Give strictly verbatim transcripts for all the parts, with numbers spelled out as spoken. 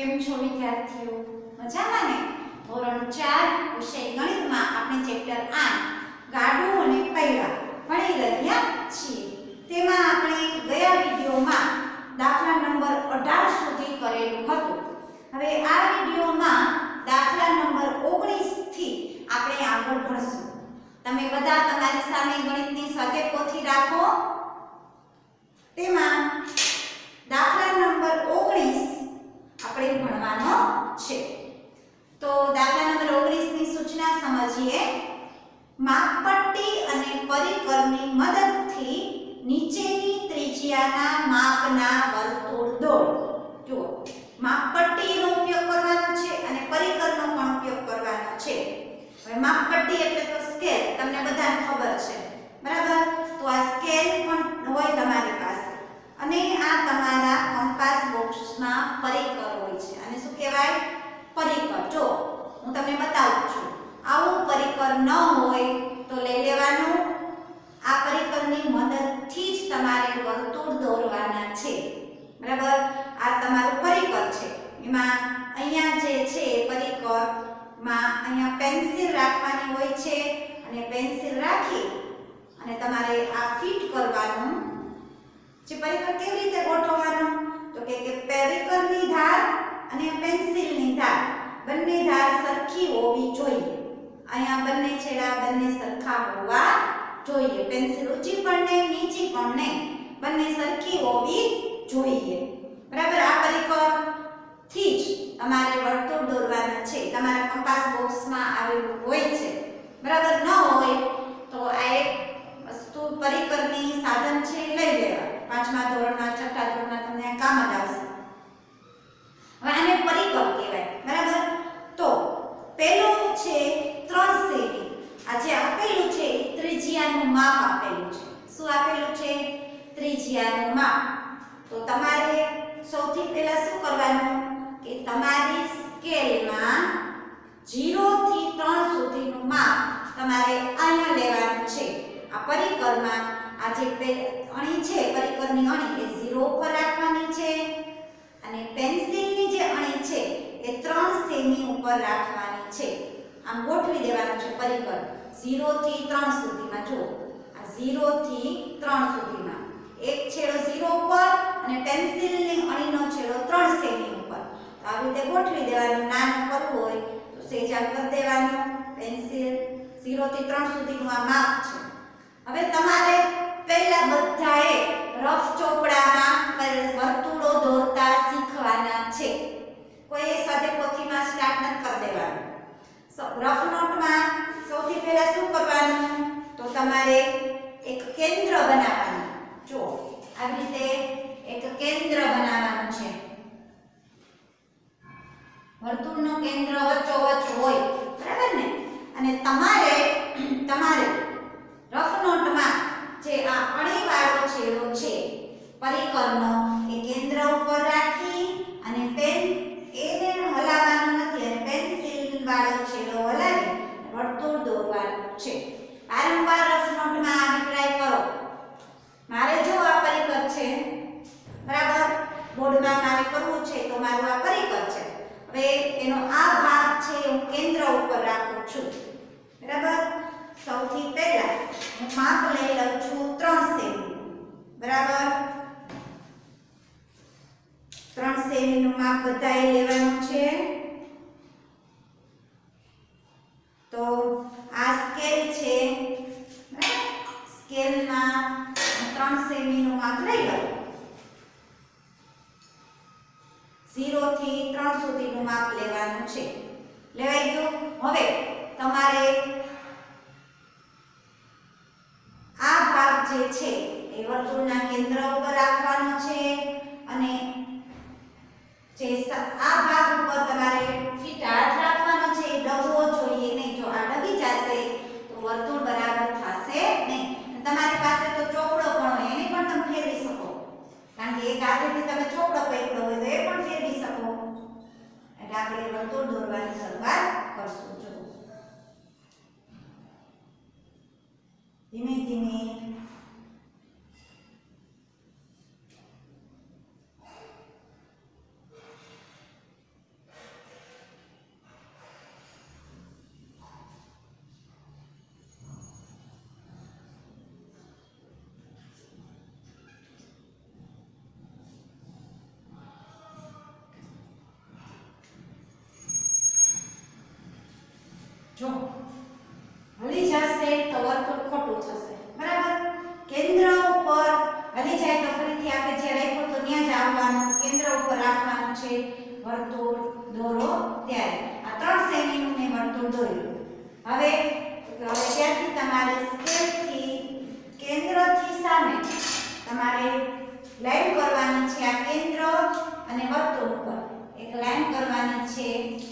કેમ છો વિદ્યાર્થીઓ? મજામાં ને? ધોરણ ચાર વિષય ગણિતમાં આપણે ચેપ્ટર આઠ ગાડું અને પૈડા ભણી રહ્યા છીએ. તેમાં આપણે ગયા વિડિયોમાં દાખલા નંબર અઢાર સુધી કરેલું હતું. હવે આ વિડિયોમાં દાખલા નંબર ઓગણીસ થી આપણે આગળ ભણશું. તમે બધા તમારી સામે ગણિતની સ્વાધ્યાય પોથી રાખો. તેમાં દાખલા નંબર ઓગણીસ આપણે ભણવાનો છે. તો દાખલા નંબર ઓગણીસ ની સૂચના સમજીએ. માપપટ્ટી અને પરિકરની મદદથી નીચેની ત્રિજ્યાના માપના વર્તુળ દોરો. જુઓ, માપપટ્ટીનો ઉપયોગ કરવાનો છે અને પરિકરનો પણ ઉપયોગ કરવાનો છે. હવે માપપટ્ટી એટલે તો સ્કેલ, તમને બધાને ખબર છે, બરાબર? તો આ સ્કેલ પણ હોય તમારી પાસે અને આ તમારા કંપાસ બોક્સમાં પરિકર હોય છે. અને શું કહેવાય? પરિકર. જો હું તમને બતાવું છું, આવું પરિકર ન હોય તો લઈ લેવાનું. આ પરિકરની મદદથી જ તમારે વર્તુળ દોરવાના છે, બરાબર? આ તમારું પરિકર છે. એમાં અહીંયા જે છે પરિકરમાં અહીંયા પેન્સિલ રાખવાની હોય છે અને પેન્સિલ રાખી અને તમારે આ ફિટ કરવાનું છે. પરિકર કેવી રીતે ગોઠવવાનું? તો કે કે પરિકરની ધાર અને પેન્સિલની ધાર બંને ધાર સરખી હોવી જોઈએ. અહીંયા બંને છેડા બંને સરખા હોવા જોઈએ. પેન્સિલ ઊંચી પણ નહીં, નીચી પણ નહીં, બંને સરખી હોવી જોઈએ, બરાબર? આ પરિકર થી જ તમારે વર્તુળ દોરવાના છે. તમારા કંપાસ બોક્સમાં આવેલું હોય છે, બરાબર? ન હોય તો આ એક વસ્તુ પરિકરની સાધન છે, લઈ લેવા. પાંચમા ધોરણમાં છઠ્ઠા ધોરણમાં તમને કામ જ આવશે. હવે આને પરિકર કહેવાય, બરાબર? તો પહેલું છે ત્રણ સેમી. આ જે આપેલું છે એ ત્રિજ્યાનું માપ આપેલું છે. શું આપેલું છે? ત્રિજ્યાનું માપ. તો તમારે સૌથી પહેલા શું કરવાનું કે તમારી સ્કેલમાં ઝીરો થી ત્રણ સુધીનું માપ તમારે અહીંયા લેવાનું છે. આ પરિકરમાં આ જે અણી છે, પરિકરની અણી એ ઝીરો ઉપર રાખવાની છે અને પેન્સિલની જે અણી છે એ ત્રણ સેમી ઉપર રાખવાની છે. આમ ગોઠવી દેવાનું છે પરિકર ઝીરો થી ત્રણ સુધીમાં. જુઓ, આ ઝીરો થી ત્રણ સુધીમાં એક છેડો ઝીરો ઉપર અને પેન્સિલની અણીનો છેડો ત્રણ સેમી ઉપર. તો આવી રીતે ગોઠવી દેવાનું. નાનું કરવું હોય તો સેજ આમ કરી દેવાનું. પેન્સિલ ઝીરો થી ત્રણ સુધીનું આ માપ છે. હવે તમારે પહેલા બધાએ રફ ચોપડામાં વર્તુળો દોરતા શીખવાના છે. કોઈ સ્વાધ્યાય પોથીમાં સ્ટાર્ટ નથી કરી દેવાનું. રફ નોટમાં સૌથી પહેલા શું કરવાનું? તો તમારે એક કેન્દ્ર બનાવવાનું. જો આવી રીતે એક કેન્દ્ર બનાવવાનું છે. વર્તુળનું કેન્દ્ર વચ્ચોવચ્ચ હોય, બરાબર ને? અને તમારે તમારે રફ નોટમાં જે આ અણીવાળો છેડો છે પરિકરનો એ કેન્દ્ર ઉપર રાખી અને પેન એને હલાવવાનું નથી અને પેન્સિલ વાળો છેડો હલાવી વર્તુળ દોરવાનું છે. વારંવાર રફ નોટમાં આવી ટ્રાય કરો. મારે જો આ પરિકર છે, બરાબર? બોર્ડમાં મારે કરવું છે તો મારું આ પરિકર છે. હવે એનો આ ભાગ છે હું કેન્દ્ર ઉપર રાખું છું, બરાબર? સૌથી પહેલા હું માપ લઈ લઉં છું ત્રણ સેમી, બરાબર? ત્રણ સેમી નું માપ બધાએ લેવાનું છે. તો આ સ્કેલ છે, સ્કેલમાં ત્રણ સેમી નું માપ લઈ લઉં. ઝીરો થી ત્રણ સુધીનું માપ લેવાનું છે. લેવાઈ ગયું? હવે તમારે આ ભાગ જે છે એ વર્તુળના કેન્દ્ર ઉપર રાખવાનો છે અને જે આ ભાગ ઉપર તમારે ફિટ હાથ રાખવાનો છે. ડગવો જોઈએ નહીં. જો આ ડગી જશે તો વર્તુળ બરાબર થશે નહીં. તમારી પાસે તો ચોપડો પણ હોય, એને પણ તમે ફેરવી શકો, કારણ કે એક હાથેથી તમે ચોપડો પકડ્યો હોય તો એ પણ ફેરવી શકો. એટલે આપણે વર્તુળ દોરવાની શરૂઆત કરશું. જો ધીમે ધીમે જો હલી જશે તો વર્તુળ ખોટું થશે, બરાબર. કેન્દ્ર ઉપર હલી જાય તો ફરીથી આપણે જે રાખ્યું તો ત્યાં જ આવવાનું, કેન્દ્ર ઉપર રાખવાનું છે વર્તુળ દોરો ત્યારે. આ ત્રણ સેમીનું મેં વર્તુળ દોર્યું. હવે હવે ત્યાંથી તમારે સ્કેલથી કેન્દ્રથી સામે તમારે લાઈન કરવાની છે. આ કેન્દ્ર અને વર્તુળ ઉપર એક લાઈન કરવાની છે.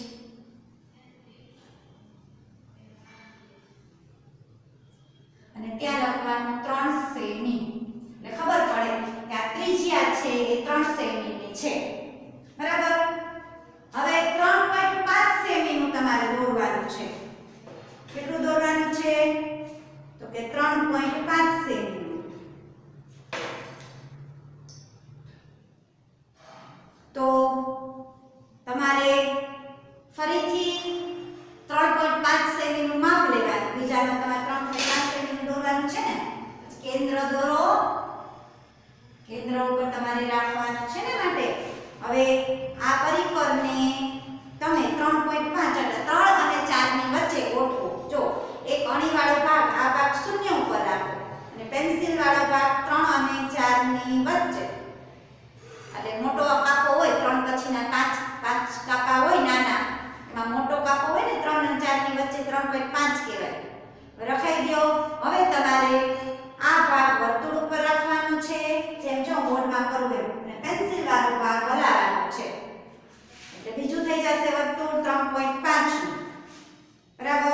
અને ત્યાં લખવાનું ત્રણ સેમી, એટલે ખબર પડે કે આ ત્રિજ્યા છે એ ત્રણ સેમીની છે, બરાબર. હવે ત્રણ પોઈન્ટ પાંચ સેમીનું તમારે દોરવાનું છે. કેટલું દોરવાનું છે? તો કે ત્રણ પોઈન્ટ પાંચ સેમીનું. તો તમારે ફરીથી ત્રણ પોઈન્ટ પાંચ સેમીનું માપ લેવાનું. બીજામાં તમારે ત્રણ પોઈન્ટ પાંચ સેમીનું દોરવાનું છે ને. કેન્દ્ર દોરો, કેન્દ્ર ઉપર તમારે રાખવાનું છે ને માટે. હવે આ પરિકરને તમે ત્રણ પોઈન્ટ પાંચ એટલે ત્રણ અને ચાર ની વચ્ચે ગોઠવો. જો એક અણી વાળો ભાગ, આ ભાગ શૂન્ય ઉપર રાખો અને પેન્સિલ વાળો ભાગ ત્રણ અને ચાર ની વચ્ચે, એટલે મોટો કાપો હોય ત્રણ પછીના પાંચ પાંચ કાપા હોય નાના, એમાં મોટો કાપો હોય ને ત્રણ અને ચાર ની વચ્ચે ત્રણ પોઈન્ટ પાંચ કહેવાય. રખાઈ ગયો. હવે તમારે આ ભાગ વર્તુળ ઉપર રાખવાનો છે, જેમ જો બોર્ડમાં કરું એમ, અને પેન્સિલ વાળો ભાગ હલાવવાનો છે, એટલે બીજું થઈ જશે વર્તુળ ત્રણ પોઈન્ટ પાંચ નું, બરાબર.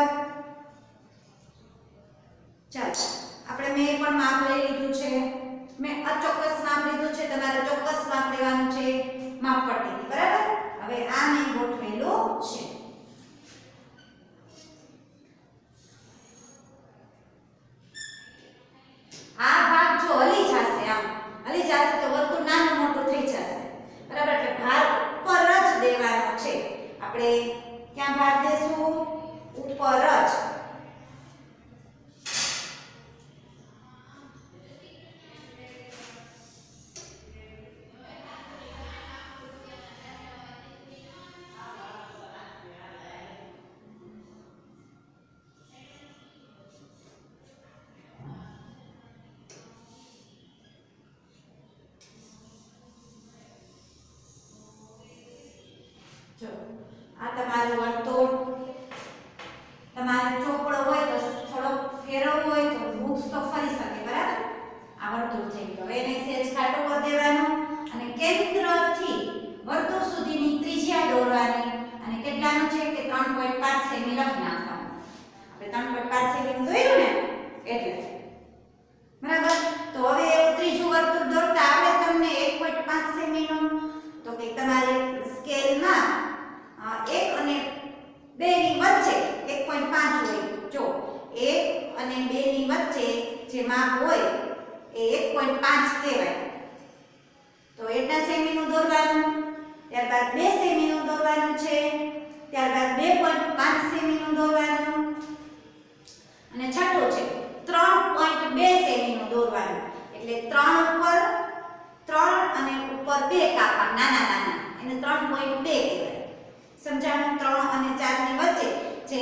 ચાલો આપણે મેં પણ માપ લઈ લીધું છે. મેં અચોક્કસ માપ લીધું છે, તમારે ચોક્કસ માપ લેવાનું છે માપપટ્ટીથી, બરાબર. હવે આ મેં ગોઠવેલું છે. આ ભાગ જો હલી જશે, આમ હલી જશે તો વર્તુળ નાનું મોટું થઈ જશે, બરાબર. એટલે ભાર ઉપર જ દેવાનો છે. આપણે ક્યાં ભાર દેશું? ઉપર જ. જો આ તમારું વર્તુળ. તમારે ચોપડો હોય તો થોડો ફેરવવો હોય તો વૃક્ષ તો ફરી શકે, બરાબર. આ વર્તુળ થઈ ગયું. હવે એને સેજ ખાટો કરી દેવાનું અને કેન્દ્રથી વર્તુળ સુધીની ત્રિજ્યા દોરવાની. અને કેટલાનું છે કે ત્રણ પોઈન્ટ પાંચ સેમી લખી નાખવાનું. આપણે ત્રણ પોઈન્ટ પાંચ સેમી દોર્યું ને એટલે, બરાબર. તો હવે ત્રીજું વર્તુળ દોરતા આવડે તમને એક પોઈન્ટ પાંચ સેમી નું? તો કે તમારે સ્કેલમાં એક અને બે ની વચ્ચે એક પોઈન્ટ પાંચ હોય. જો એક અને બે ની વચ્ચે જે માપ હોય એ એક પોઈન્ટ પાંચ કહેવાય. તો એટલા સેમીનું દોરવાનું. ત્યારબાદ બે સેમીનું દોરવાનું છે. ત્યારબાદ બે પોઈન્ટ પાંચ સેમીનું દોરવાનું. અને છઠ્ઠું છે ત્રણ પોઈન્ટ બે સેમીનું દોરવાનું. એટલે ત્રણ ઉપર ત્રણ અને ઉપર બે કાપા નાના નાના, એને ત્રણ પોઈન્ટ બે કહેવાય. સમજાણું? ત્રણ અને ચાર ની વચ્ચે જે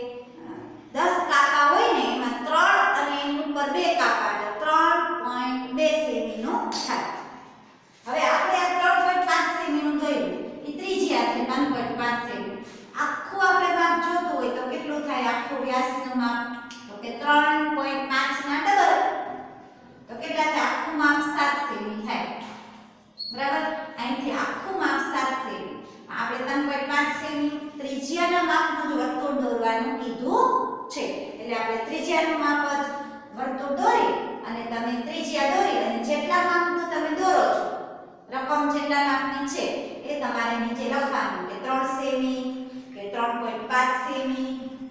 દસ કાપા હોય ને એમાં ત્રણ અને એની ઉપર બે કાપા એટલે ત્રણ પોઈન્ટ બે સેમીનું થાય. હવે આપણે આ ત્રણ પોઈન્ટ પાંચ સેમીનું દોર્યું, એ ત્રિજ્યા છે ત્રણ પોઈન્ટ પાંચ સેમી. આખું આપણે માપ જોતું હોય તો કેટલું થાય આખું વ્યાસનું માપ? તો કે ત્રણ પોઈન્ટ પાંચ ના ડબલ, તો કેટલા થાય? આખું માપ સાત સેમી થાય, બરાબર. અહીંથી આખું માપ સાત સેમી. આપણે ત્રણ પોઈન્ટ પાંચ સેમી ત્રિજ્યાના માપનું જ વર્તુળ દોરવાનું કીધું છે. એટલે આપણે ત્રિજ્યાનું માપ જ વર્તુળ દોરી અને તમે ત્રિજ્યા દોરી અને જેટલા માપનું તમે દોરો છો, રકમ જેટલા માપની છે એ તમારે નીચે લખવાનું કે ત્રણ સેમી કે ત્રણ પોઈન્ટ પાંચ સેમી.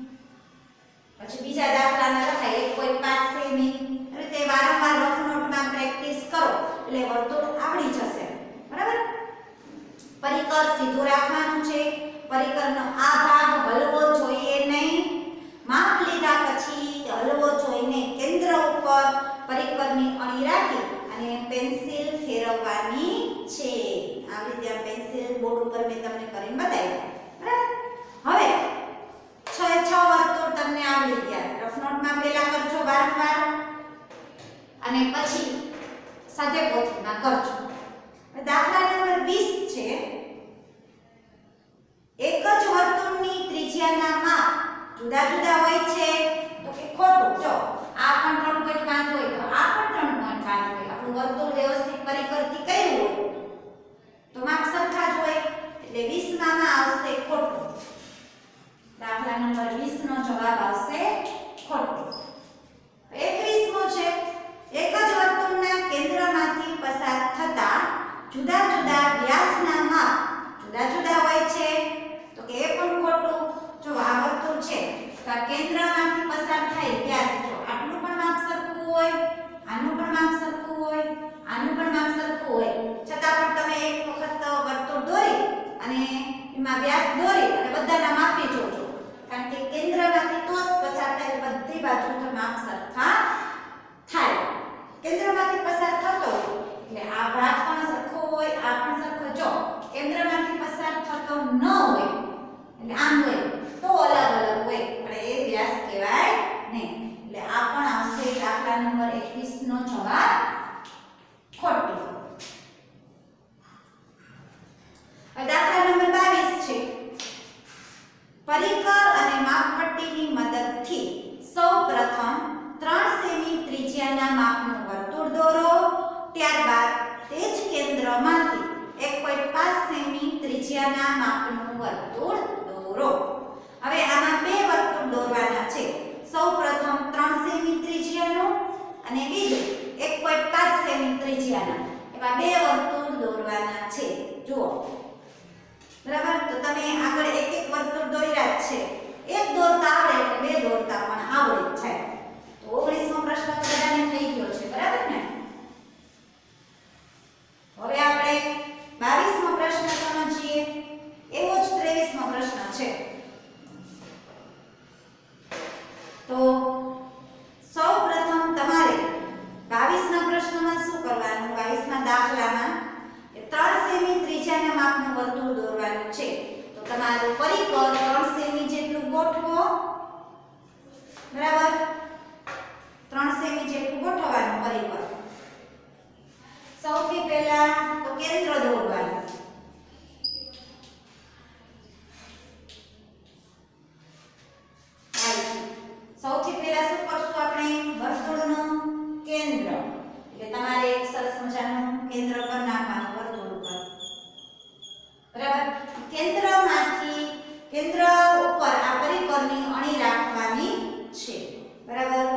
પછી બીજા દાખલામાં લખાય એક પોઈન્ટ પાંચ સેમી. રીતે વારંવાર રફ નોટમાં પ્રેક્ટિસ કરો એટલે વર્તુળ આવડી જશે, બરાબર. પરિકર સીધું રાખવાનું છે. પરિકરનો આ ભાગ હલવો જોઈએ નહીં. માપ લીધા પછી હલવો જોઈને કેન્દ્ર ઉપર પરિકરની અણી રાખી અને પેન્સિલ ફેરવવાની છે. આવી રીતે પેન્સિલ બોર્ડ ઉપર મેં તમને કરીને બતાવ્યું, બરાબર. હવે છ છ વર્તુળ તમને આવડી ગયા. રફ નોટમાં પહેલા કરજો વારંવાર અને પછી સાથે પોથીમાં કરજો. દાખલા નંબર વીસ છે. એક જ વર્તુળની ત્રિજ્યાના માપ જુદા જુદા હોય છે તો કે ખોટું. જો આ પણ ત્રણ પોઈન્ટ પાંચ હોય તો આ પણ ત્રણ પોઈન્ટ પાંચ હોય. આપણું વર્તુળ વ્યવસ્થિત પરિકર્તી કર્યું હોય તો માપ સરખા જ હોય એટલે વીસ માં આવશે ખોટું. દાખલા નંબર વીસ નો જવાબ આવશે ખોટું. એકવીસ મો છે. એક જ વર્તુળના કેન્દ્રમાંથી પસાર થતા જુદા જુદા વ્યાસના માપ જુદા જુદા હોય છે તો કે એ પણ ખોટું. જો આ વર્તુળ છે તો આ કેન્દ્રમાંથી પસાર થાય વ્યાસ, જો આટલું પણ માપ સરખું હોય, આનું પણ માપ સરખું હોય, આનું પણ માપ સરખું હોય, છતાં પણ તમે એક વખત વર્તુળ દોરી અને એમાં વ્યાસ દોરી અને બધાના માપી જોજો. કારણ કે કેન્દ્રમાંથી તો જ પસાર થાય બધી બાજુથી માપ સરખા થાય. કેન્દ્રમાંથી પસાર થતો એટલે આ ભાગ પણ સરખો હોય, આ પણ સરખો. જો કેન્દ્રમાંથી પસાર થતો ન હોય એટલે આમ હોય તો અલગ અલગ હોય પણ એ વ્યાસ કહેવાય નહીં. એટલે આ પણ આવશે દાખલા નંબર એકવીસ નો જવાબ ખોટું. દાખલા નંબર બાવીસ છે. પરિકર અને માપપટ્ટીની મદદથી સૌપ્રથમ ત્રણ સેમી ત્રિજ્યાના માપનું વર્તુળ દોરો. ત્યારબાદ તે જ કેન્દ્રમાંથી એક પોઈન્ટ પાંચ સેમી ત્રિજ્યાના માપનું વર્તુળ દોરો. હવે આમાં બે વર્તુળ દોરવાના છે. સૌપ્રથમ ત્રણ સેમી ત્રિજ્યાનું અને બીજું એક પોઈન્ટ પાંચ સેમી ત્રિજ્યાના. એવા બે વર્તુળ દોરવાના છે. જુઓ બરાબર. તો તમે આગળ એક એક વર્તુળ દોર્યા જ છે. એક દોરતા આવડે એટલે બે દોરતા પણ આવડે જ છે. તો ઓગણીસ મો પ્રશ્ન તો બધાને થઈ ગયો છે. બરાબર ને? હવે આપણે બાવીસ મો પ્રશ્ન સમજીએ. એવો જ ત્રેવીસ મો પ્રશ્ન છે. તો સૌપ્રથમ તમારે બાવીસ ના પ્રશ્નમાં શું કરવાનું? બાવીસ ના દાખલામાં ત્રણ સેમી ત્રિજ્યાના માપનું વર્તુળ દોરવાનું છે. તો તમારું પરિકર ત્રણ સેમી જેટલું ગોઠવો. બરાબર? ત્રણ સેમી જેટલું ગોઠવવાનું પરિકર. સૌથી પહેલા તો કેન્દ્ર દોરવાનું. સૌથી પહેલા શું કરશું આપણે? વર્તુળનું કેન્દ્ર. એટલે તમારે એક સરસ મજાનું કેન્દ્ર પર નાખવાનું વર્તુળ ઉપર. બરાબર? કેન્દ્રમાંથી કેન્દ્ર ઉપર આ પરિકરની અણી રાખવાની છે. બરાબર?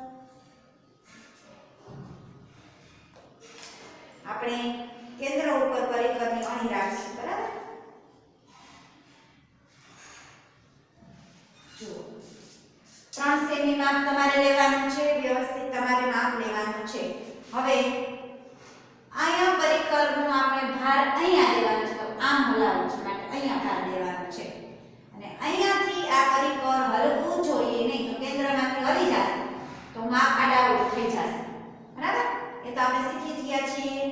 આપણે કેન્દ્ર ઉપર પરિકરની અણી રાખીશું. બરાબર? જુઓ ત્રણ સેમી માપ તમારે લેવાનું છે. વ્યવસ્થિત તમારે માપ લેવાનું છે. હવે અહીંયા પરિકરનો આપણે ભાર અહીંયા દેવાનો છે. આમ હલાવવું છે માટે અહીંયા ભાર દેવાનો છે અને અહીંયાથી આ પરિકર હલવું જોઈએ નહીં. તો કેન્દ્રમાંથી હલી જશે તો માપ આડાઅવળું થઈ જશે. બરાબર? એ તો આપણે શીખી ગયા છીએ.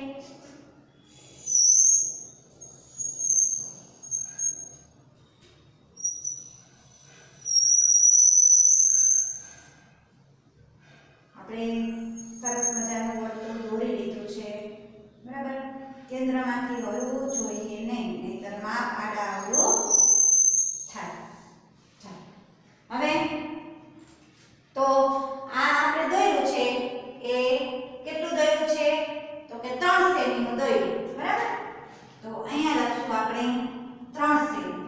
આપણે સરસ મજાનું વર્તુળ દોરી લીધું છે. બરાબર? કેન્દ્રમાંથી હલવું જોઈએ નહીં, નહીંતર માપ આડાઅવળું થાય. હવે તો આ આપણે દોર્યું છે એ કેટલું દોર્યું છે? તો કે ત્રણ સેમી નું દોર્યું. બરાબર? તો અહીંયા લખશું આપણે ત્રણ સેમી.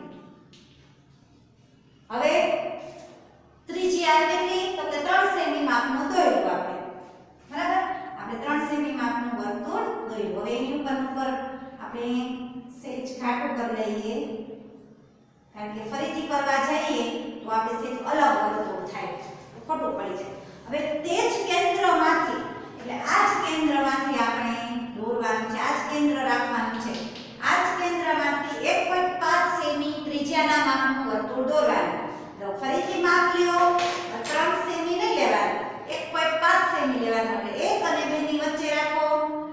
હવે ત્રિજ્યા કેટલી? તો કે ત્રણ સેમી માપનું દોર્યું આપણે. બરાબર? આપણે ત્રણ સેમી માપનું વર્તુળ દોર્યું. હવે એની ઉપર ઉપર આપણે સેજ ઘાટું કરી લઈએ. કારણ કે ફરીથી કરવા જઈએ તો આપણે સેજ અલગ વર્તુળ થાય, ખોટું પડી જાય. હવે તે જ કેન્દ્રમાંથી એટલે આ જ કેન્દ્રમાંથી આપણે દોરવાનું છે. આ જ કેન્દ્ર રાખવાનું છે. આ જ કેન્દ્રમાંથી એક પોઈન્ટ પાંચ સેમી ત્રિજ્યાના માપનું વર્તુળ દોરવાનું. તો ફરીથી માપ લ્યો. ત્રણ સેમી નહીં લેવાનું, એક પોઈન્ટ પાંચ સેમી લેવાનું. એટલે એક અને બે ની વચ્ચે રાખો.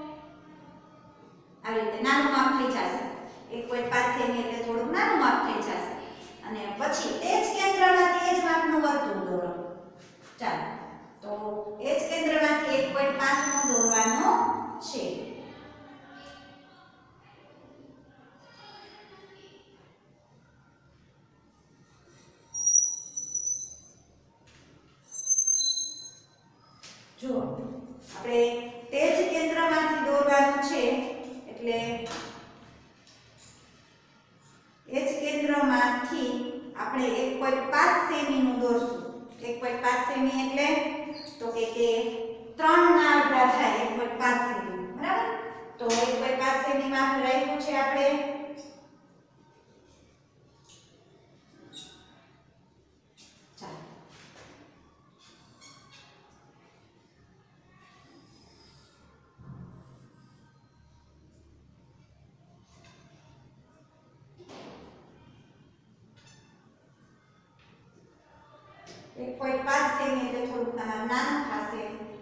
આવી રીતે નાનું માપ થઈ જશે. એક પોઈન્ટ પાંચ સેમી એટલે થોડું નાનું માપ થઈ જશે. અને પછી તે જ કેન્દ્રમાંથી એ જ માપનું માપનું વર્તુળ દોરો. ચાલો તો એ જ કેન્દ્રમાંથી એક પોઈન્ટ પાંચ નો દોરવાનો છે. જુઓ આપણે તે જ કેન્દ્રમાંથી દોરવાનું છે એટલે એ જ કેન્દ્રમાંથી આપણે એક પોઈન્ટ પાંચ સેમી નું દોરશું. એક પોઈન્ટ પાંચ સેમી એટલે તો કે કે ત્રણ ના અડધા થાય એક પોઈન્ટ પાંચ સેમી, બરાબર? તો એક પોઈન્ટ પાંચ સેમી માપ રાખ્યું છે આપણે. ચાલો એક પોઈન્ટ પાંચ સેમી એટલે થોડુંક તમારું નાનું થશે.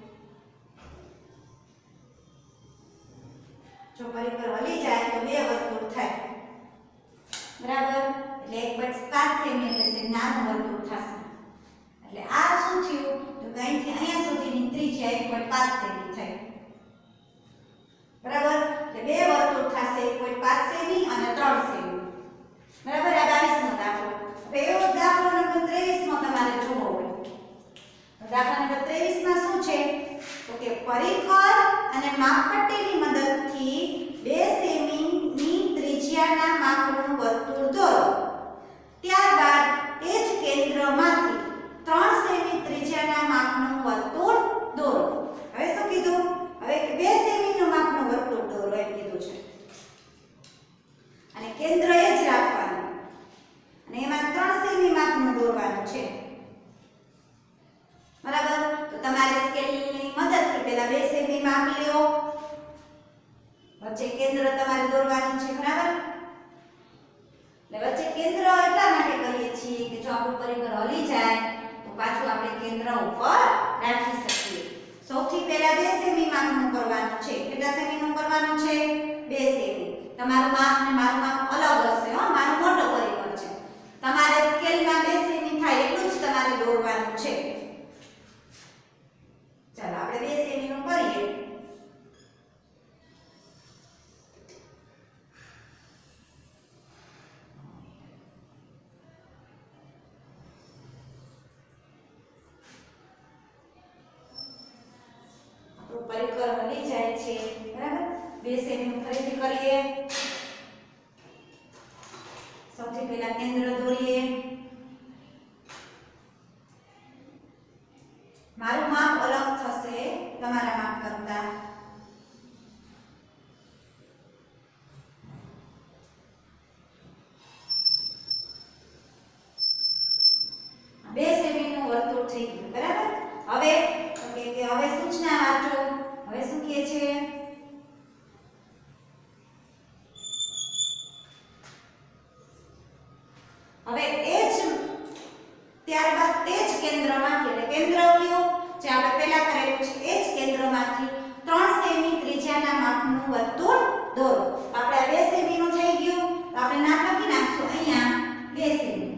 જો પરિકર હલી જાય તો બે વર્તુળ થાય, બરાબર? એટલે એક પોઈન્ટ પાંચ સેમી એટલે નાનું વર્તુળ થશે. એટલે આ શું થયું તો અહીંથી અહીંયા સુધીની ત્રિજ્યા એક પોઈન્ટ પાંચ સેમી થઈ, બરાબર? એટલે બે વર્તુળ થશે એક પોઈન્ટ પાંચ સેમી અને ત્રણ સેમી, બરાબર? આ બાવીસ નો દાખલો. હવે એવો દાખલો નંબર ત્રેવીસ માં તમારે જોવો હોય. દાખલા નંબર ત્રેવીસ માં શું છે તો કે પરિકર અને માપપટ્ટીની મદદથી બે સેમી ની ત્રિજ્યાના માપનું વર્તુળ દોરો. ત્યારબાદ તે જ કેન્દ્રમાંથી ત્રણ સેમી ત્રિજ્યાના માપનું વર્તુળ દોરો. હવે શું કીધું? હવે બે સેમી નું માપનું વર્તુળ દોરો એમ કીધું છે. અને કેન્દ્ર એ જ રાખવાનું અને એમાં ત્રણ સેમી માપનું દોરવાનું છે, બરાબર? તો તમારે સ્કેલની મદદથી પહેલા બે સેમી માપ લ્યો, વચ્ચે કેન્દ્ર તમારે દોરવાનું છે, બરાબર? એટલે વચ્ચે કેન્દ્ર એટલા માટે કરીએ છીએ કે જો આપણું પરિકર હલી જાય તો પાછું આપણે કેન્દ્ર ઉપર રાખી શકીએ. સૌથી પહેલા બે સેમી માપનું કરવાનું છે. કેટલા સેમીનું કરવાનું છે? બે સેમી. તમારું માપ ને મારું માપ અલગ હશે, હો. મારું મોટો પરિકર છે. તમારે સ્કેલમાં બે સેમી થાય એટલું જ તમારે દોરવાનું છે. ચાલો આપણે બે સેમી નું કરીએ. આપણું પરિકર હલી જાય છે, બરાબર? બે સેમી નું ફરીથી કરીએ. સૌથી પહેલા કેન્દ્ર દોરીએ. મારું માપ અલગ થશે તમારા માપ કરતા. બે સેમી નું વર્તુળ થઈ ગયું, બરાબર? હવે ઓકે કે હવે સૂચના વાંચો. હવે શું કહે છે? હવે એ જ ત્યારબાદ તે જ કેન્દ્રમાંથી એટલે કેન્દ્ર કયું જે આપણે પહેલા કરેલું છે એ જ કેન્દ્રમાંથી ત્રણ સેમી ત્રિજ્યાના માપનું વર્તુળ દોરો. તો આપણે આ બે સેમી નું થઈ ગયું તો આપણે નામ લખી નાખશું અહીંયા બે સેમી.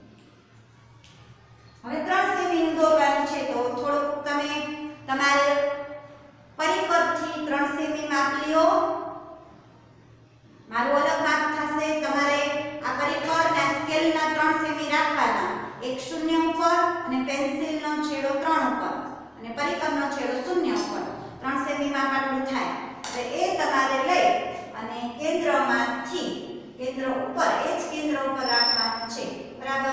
હવે ત્રણ સેમી નું દોરવાનું છે તો થોડુંક તમે તમારે પરિકરથી ત્રણ સેમી માપ લ્યો. મારું અલગ માપ થશે. તમારે આ પરિકરના સ્કેલના ત્રણ સેમી રાખવાના. એક શૂન્ય ઉપર અને પેન્સિલનો છેડો ત્રણ ઉપર અને પરિકરનો છેડો શૂન્ય ઉપર. ત્રણ સેમી માપ આટલું થાય. એટલે એ તમારે લઈ અને કેન્દ્રમાંથી કેન્દ્ર ઉપર એ જ કેન્દ્ર ઉપર રાખવાનું છે, બરાબર?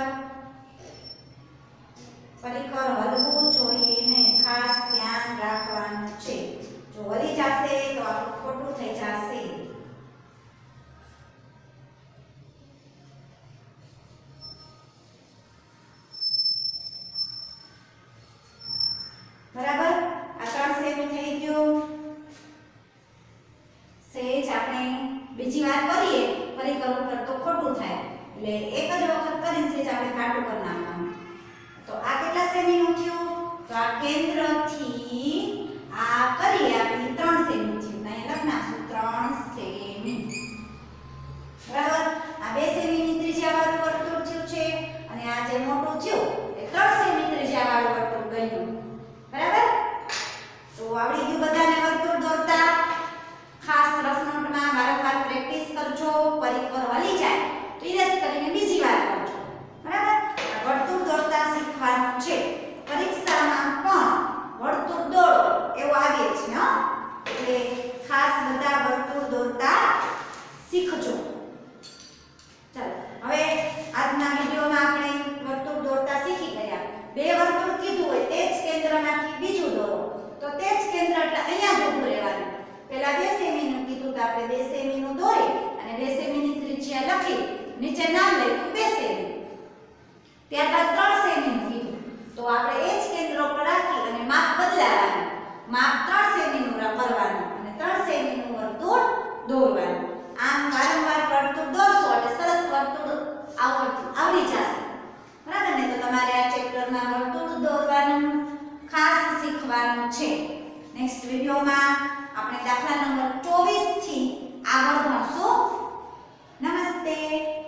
પરિકર હલવું જોઈએ નહીં, ખાસ ધ્યાન રાખવાનું છે. જો હલી જશે તો આપણું ખોટું થઈ જશે. બરાબર? આ ત્રણ સેમી થઈ ગયું. સેજ આપણે બીજી વાર કરીએ પરિકર ઉપર તો ખોટું થાય. એટલે એક જ વખત કરીને સેજ આપણે કાટું કરી નાખવાનું. તો આ કેટલા સેમી નું થયું? તો આ કેન્દ્રથી આ કરીએ આપણે ત્રણ સેમી થયું. અહીંયા લખ નાખશું ત્રણ સેમી, બરાબર? આ બે સેમી ની ત્રિજ્યા વાળું વર્તુળ થયું છે અને આ જે મોટું થયું એ ત્રણ ખાસ બધા વર્તુળ દોરતા શીખજો. ચાલો હવે આજના વિડિયોમાં આપણે વર્તુળ દોરતા શીખી ગયા. બે વર્તુળ કીધું હોય તે જ કેન્દ્રમાંથી બીજું દોરો તો તે જ કેન્દ્ર એટલે અહીંયા જ ઊભું રહેવાનું. પહેલા બે સેમી નું કીધું તો આપણે બે સેમી નું દોરી અને બે સેમી ની ત્રિજ્યા લખી નીચે નામ લખ્યું બે સેમી. ત્યારબાદ ત્રણ સેમી નું કીધું તો આપણે એ જ કેન્દ્ર પર રાખી અને માપ બદલાવાનું. માપ ત્રણ સેમી નું કરવાનું અને ત્રણ સેમી નું વર્તુળ દોરવાનું. આમ વારંવાર વર્તુળ દોરશો એટલે સરસ વર્તુળ આવડતું આવડી જશે. બરાબર ને? તો તમારે આ ચેપ્ટરમાં વર્તુળ દોરવાનું ખાસ શીખવાનું છે. નેક્સ્ટ વિડિયોમાં આપણે દાખલા નંબર ચોવીસ થી આગળ ભણશું. નમસ્તે.